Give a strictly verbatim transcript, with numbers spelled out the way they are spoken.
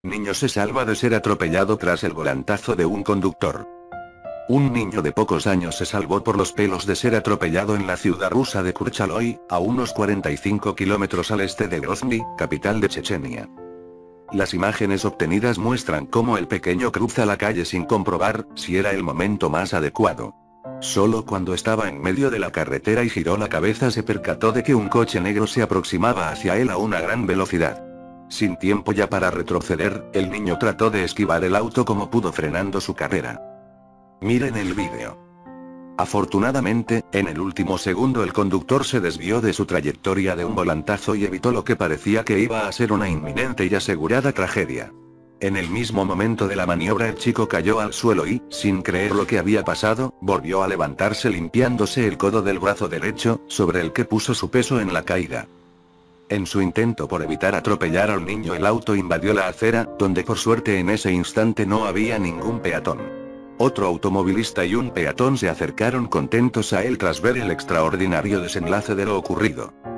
Niño se salva de ser atropellado tras el volantazo de un conductor. Un niño de pocos años se salvó por los pelos de ser atropellado en la ciudad rusa de Kurchaloi, a unos cuarenta y cinco kilómetros al este de Grozny, capital de Chechenia. Las imágenes obtenidas muestran cómo el pequeño cruza la calle sin comprobar si era el momento más adecuado. Solo cuando estaba en medio de la carretera y giró la cabeza se percató de que un coche negro se aproximaba hacia él a una gran velocidad. Sin tiempo ya para retroceder, el niño trató de esquivar el auto como pudo frenando su carrera. Miren el vídeo. Afortunadamente, en el último segundo el conductor se desvió de su trayectoria de un volantazo y evitó lo que parecía que iba a ser una inminente y asegurada tragedia. En el mismo momento de la maniobra el chico cayó al suelo y, sin creer lo que había pasado, volvió a levantarse limpiándose el codo del brazo derecho, sobre el que puso su peso en la caída. En su intento por evitar atropellar al niño el auto invadió la acera, donde por suerte en ese instante no había ningún peatón. Otro automovilista y un peatón se acercaron contentos a él tras ver el extraordinario desenlace de lo ocurrido.